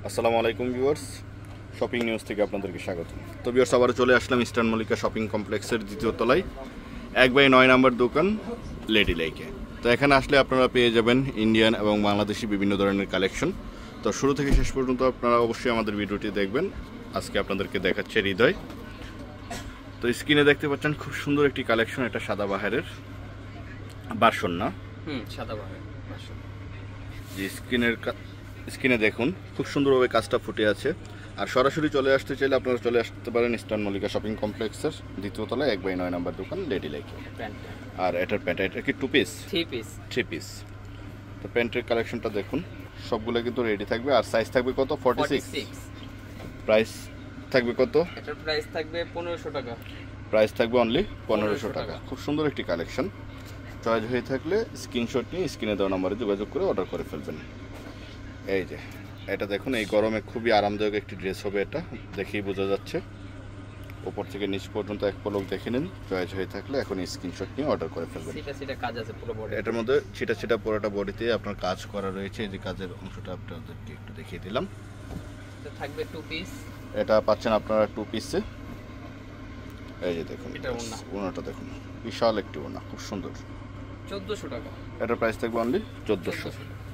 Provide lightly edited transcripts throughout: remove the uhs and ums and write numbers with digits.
আসসালামু আলাইকুম viewers, shopping news থেকে আপনাদেরকে স্বাগত। তো ভিউয়ার্স, আবার চলে আসলাম ইস্টার্ন মল্লিকা শপিং কমপ্লেক্সের দ্বিতীয় তলায় 1/9 নম্বর দোকান লেডি লেকে। তো এখানে আসলে আপনারা পেয়ে যাবেন ইন্ডিয়ান এবং বাংলাদেশি বিভিন্ন ধরনের কালেকশন। তো শুরু থেকে শেষ পর্যন্ত আপনারা অবশ্যই আমাদের ভিডিওটি দেখবেন। আজকে আপনাদেরকে দেখাচ্ছে হৃদয়। তো স্ক্রিনে দেখতে পাচ্ছেন খুব সুন্দর একটি কালেকশন, এটা সাদাবাহারের বাসন না? সাদাবাহার যে স্ক্রিনে দেখুন খুব সুন্দরভাবে কাজটা ফুটে আছে। আর সরাসরি চলে আসতে চাইলে আপনারা চলে আসতে পারেন ইস্টার্ন মল্লিকা শপিং কমপ্লেক্সের দ্বিতীয় তলায় 1/9 নম্বর দোকান লেডি লেকে। আর এটার প্যান্ট, এটা কি থ্রি পিস। তো প্যান্টের কালেকশনটা দেখুন, সবগুলো কিন্তু রেডি থাকবে। আর সাইজ থাকবে কত? 46। প্রাইস থাকবে কত? এটার প্রাইস থাকবে 1500 টাকা। প্রাইস থাকবে অনলি 1500 টাকা। খুব সুন্দর একটি কালেকশন। চয়েস হয়ে থাকলে স্ক্রিনশট নিয়ে স্ক্রিনে দেওয়া নম্বরে যোগাযোগ করে অর্ডার করে ফেলবেন। এই যে এটা দেখুন, এই গরমে খুবই আরামদায়ক একটি ড্রেস হবে। এটা দেখেই বোঝা যাচ্ছে। উপর থেকে নিচ পর্যন্ত এক পলক দেখে নিন। চয়েস হয়ে থাকলে এখন স্ক্রিনশট নিয়ে অর্ডার করে ফেলবেন। সেটা কাজ আছে পুরো বডি। এটার মধ্যে ছিটা পুরোটা বডিতে আপনার কাজ করা রয়েছে। এই যে কাজের অংশটা আপনাদেরকে একটু দেখিয়ে দিলাম। এটা থাকবে 2 পিস। এটা পাচ্ছেন আপনারা 2 পিসে। এই যে দেখুন, এটা ওনাটা দেখুন, বিশাল একটি ওনা, খুব সুন্দর। 1400 টাকা। এটার প্রাইস থাকবে অনলি 1400।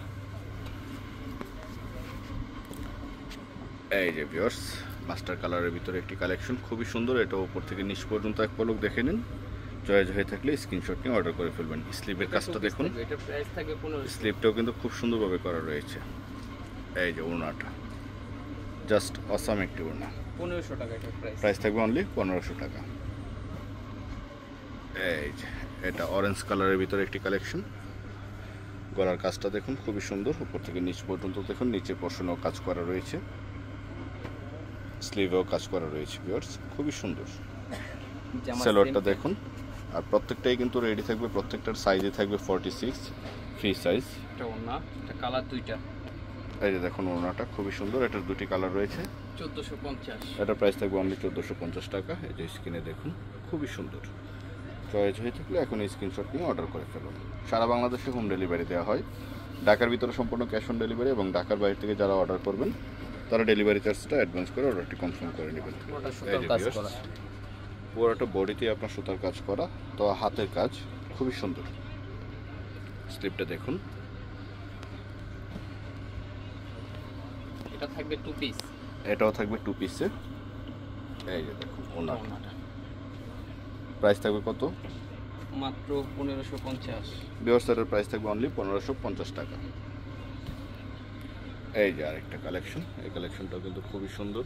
এই যে ভিউয়ার্স, মাস্টার কালারের ভিতরে একটি কালেকশন, খুবই সুন্দর। এটা উপর থেকে নিচ পর্যন্ত এক পলক দেখে নিন। চয়েস হয়ে থাকলে স্ক্রিনশট নিয়ে অর্ডার করে ফেলবেন। স্লিপের কাজটা দেখুন, এটার প্রাইস থাকবে 1500। স্লিপটাও কিন্তু খুব সুন্দরভাবে করা রয়েছে। এই যে ওড়নাটা জাস্ট অসাম একটি ওড়না। 1500 টাকা এটার প্রাইস থাকবে অনলি 1500 টাকা। এই যে এটা অরেঞ্জ কালারের ভিতরে একটি কালেকশন। গলার কাজটা দেখুন, খুবই সুন্দর। উপর থেকে নিচ পর্যন্ত দেখুন, নিচের পোর্শনেও কাজ করা রয়েছে, স্লিভেও কাজ করা রয়েছে। ভিউয়ার্স, খুবই সুন্দর। সালোয়ারটা দেখুন। আর প্রত্যেকটাই কিন্তু রেডি থাকবে, প্রত্যেকটার সাইজে থাকবে 46 ফ্রি সাইজ। এটা ওড়না, এটা কালার দুইটা। এই যে দেখুন, ওড়নাটা খুবই সুন্দর। এটার দুটি কালার রয়েছে। 1450। এটার প্রাইস থাকবে অনলি 1450 টাকা। এই যে স্ক্রিনে দেখুন, খুবই সুন্দর। চয়েস হয়ে থাকলে এখন স্ক্রিনশট নিয়ে অর্ডার করে ফেলুন। সারা বাংলাদেশে হোম ডেলিভারি দেওয়া হয়। ঢাকার ভিতরে সম্পূর্ণ ক্যাশ অন ডেলিভারি, এবং ঢাকার বাইরে থেকে যারা অর্ডার করবেন তারা ডেলিভারি চার্জটা অ্যাডভান্স করে অর্ডারটি কনফার্ম করে নেবেন। পুরোটা বডিতে আপনার সুতার কাজ করা, তো হাতের কাজ খুবই সুন্দর। স্লিপটা দেখুন। এটা থাকবে 2 পিস। এটাও থাকবে 2 পিসে। এই যে দেখুন ওনাটা। প্রাইস থাকবে কত? মাত্র 1550। বিয়ার্সের প্রাইস থাকবে অনলি 1550 টাকা। এই যে আরেকটা কালেকশন, এই কালেকশনটাও কিন্তু খুবই সুন্দর।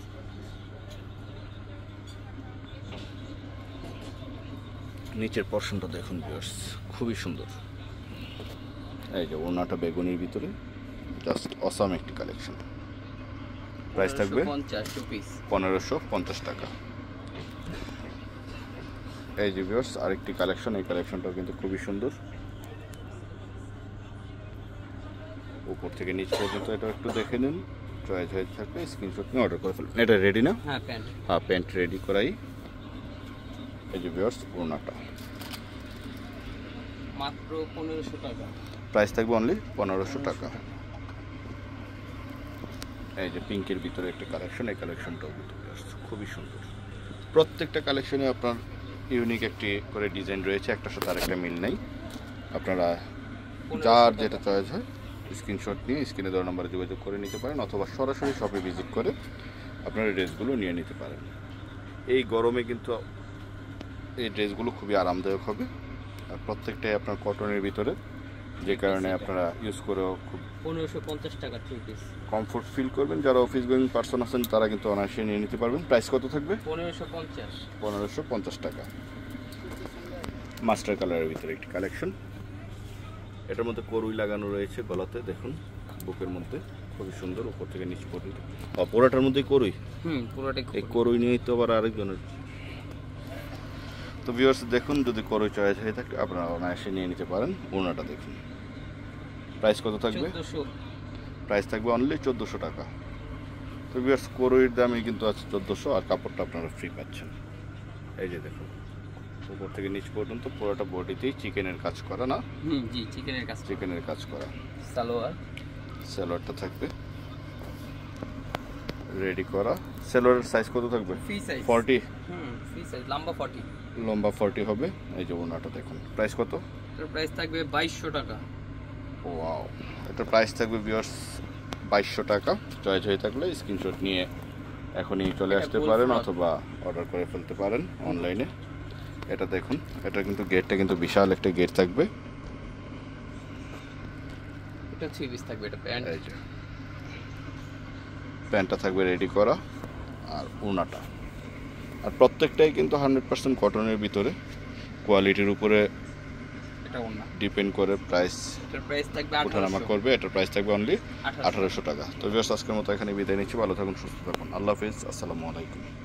নিচের পোরশনটা দেখুন ভিউয়ার্স, খুবই সুন্দর। এই যে ওড়নাটা বেগুনির ভিতরে, জাস্ট অসাম একটি কালেকশন। প্রাইস থাকবে 1550 টাকা। এই যে ভিউয়ার্স আরেকটি কালেকশন, এই কালেকশনটাও কিন্তু খুবই সুন্দর। উপর থেকে নিচ পর্যন্ত এটা একটু দেখে নিন। চয়েস হয়ে থাকলে স্ক্রিনশট নিয়ে অর্ডার করে ফেলবেন। এটা রেডি না? হ্যাঁ, প্যান্ট রেডি করাই। এই যে ভিউয়ার্স ওড়নাটা মাত্র 1500 টাকা। প্রাইস থাকবে অনলি 1500 টাকা। এই যে পিঙ্কের ভিতরে একটা কালেকশন, এই কালেকশনটাও কিন্তু খুবই সুন্দর। প্রত্যেকটা কালেকশনে আপনার ইউনিক একটি করে ডিজাইন রয়েছে, একটার সাথে আরেকটা মিল নেই। আপনারা যার যেটা চয়েস হয় স্ক্রিনশট নিয়ে স্ক্রিনে দেওয়া নাম্বারে যোগাযোগ করে নিতে পারেন, অথবা সরাসরি শপে ভিজিট করে আপনারা ড্রেসগুলো নিয়ে নিতে পারেন। এই গরমে কিন্তু এই ড্রেসগুলো খুবই আরামদায়ক হবে। আর প্রত্যেকটাই আপনার কটনের ভিতরে, যে কারণে আপনারা ইউজ করেও খুব 1550 টাকা 3 পিস কমফোর্ট ফিল করবেন। যারা অফিস গোয়িং পারসন আছেন তারা কিন্তু অনায়াসে নিয়ে নিতে পারবেন। প্রাইস কত থাকবে? 1550 টাকা। মাস্টার কালারের ভিতরে একটি কালেকশন। এটার মধ্যে করুই লাগানো রয়েছে গলাতে, দেখুন বুকের মধ্যে, খুবই সুন্দর। উপর থেকে নিচ পর্যন্ত পুরোটার মধ্যেই করুই। পুরোটাই এই করুই নিয়েই তো আবার আরেকজনের। তো ভিউয়ার্স দেখুন, যদি করুই চয়েস হয়ে থাকে আপনারা অনায়াসে নিয়ে নিতে পারেন। ওড়নাটা দেখুন। প্রাইস কত থাকবে? প্রাইস থাকবে অনলি 1400 টাকা। তো ভিউয়ার্স করুইয়ের দামই কিন্তু আছে 1400, আর কাপড়টা আপনারা ফ্রি পাচ্ছেন। এই যে দেখুন, উপর থেকে নিচ পর্যন্ত পুরোটা বডিতেই চিকেনের কাজ করা না? জি, চিকেনের কাজ করা। সালোয়ারটা থাকবে রেডি করা। সেলোয়ারের সাইজ কত থাকবে? ফ্রি সাইজ 40, ফ্রি সাইজ লম্বা 40। লম্বা 40 হবে। এই যে ওনাটা দেখুন, প্রাইস কত? এটার প্রাইস থাকবে 2200 টাকা। ওয়াও, এটার প্রাইস থাকবে ভিউয়ার্স 2200 টাকা। চয়েস হয়ে থাকলে স্ক্রিনশট নিয়ে এখনই চলে আসতে পারেন অথবা অর্ডার করে ফেলতে পারেন অনলাইনে। এটা দেখুন, এটা কিন্তু গেটটা কিন্তু বিশাল একটা গেট থাকবে। এটা 3 পিস থাকবে, এটা প্যান্ট। এই যে প্যান্টটা থাকবে রেডি করা আর ওনাটা। আর প্রত্যেকটাই কিন্তু 100% কটনের ভিতরে, কোয়ালিটির উপরে এটা ওন্না ডিপেন্ড করে প্রাইস এটার প্রাইস থাকবে ওঠানামা 1800 করবে। এটার প্রাইস থাকবে অনলি 1800 1800 টাকা। তো ভিউয়ার্স আজকের মতো এখানে বিদায় নিচ্ছি। ভালো থাকুন, সুস্থ থাকুন। আল্লাহ হাফিজ, আসসালামু আলাইকুম।